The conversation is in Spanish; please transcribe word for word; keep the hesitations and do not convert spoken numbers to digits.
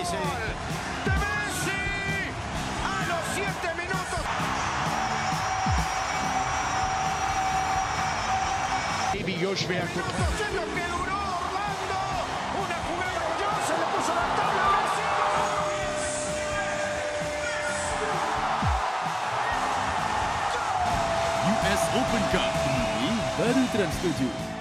Messi. ¡De Messi! A los siete minutos. Vivió schwer. Minutos es lo que duró Orlando. Una jugada maravillosa, le puso la tabla a Messi. U S Open Cup ini baru Trans tujuh.